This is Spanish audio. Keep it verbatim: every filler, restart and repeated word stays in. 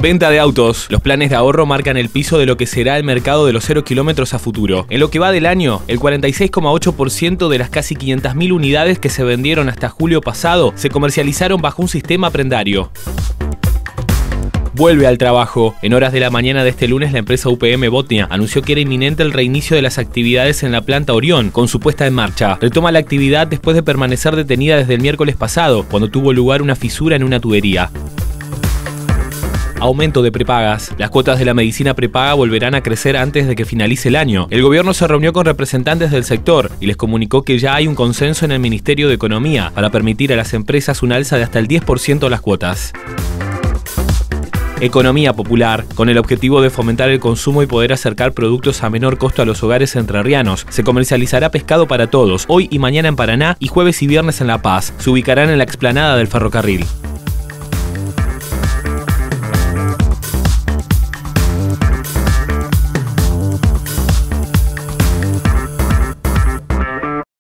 Venta de autos. Los planes de ahorro marcan el piso de lo que será el mercado de los cero kilómetros a futuro. En lo que va del año, el cuarenta y seis coma ocho por ciento de las casi quinientas mil unidades que se vendieron hasta julio pasado se comercializaron bajo un sistema prendario. Vuelve al trabajo. En horas de la mañana de este lunes, la empresa U P M Botnia anunció que era inminente el reinicio de las actividades en la planta Orión, con su puesta en marcha. Retoma la actividad después de permanecer detenida desde el miércoles pasado, cuando tuvo lugar una fisura en una tubería. Aumento de prepagas. Las cuotas de la medicina prepaga volverán a crecer antes de que finalice el año. El gobierno se reunió con representantes del sector y les comunicó que ya hay un consenso en el Ministerio de Economía para permitir a las empresas un alza de hasta el diez por ciento de las cuotas. Economía popular. Con el objetivo de fomentar el consumo y poder acercar productos a menor costo a los hogares entrerrianos, se comercializará pescado para todos, hoy y mañana en Paraná y jueves y viernes en La Paz. Se ubicarán en la explanada del ferrocarril.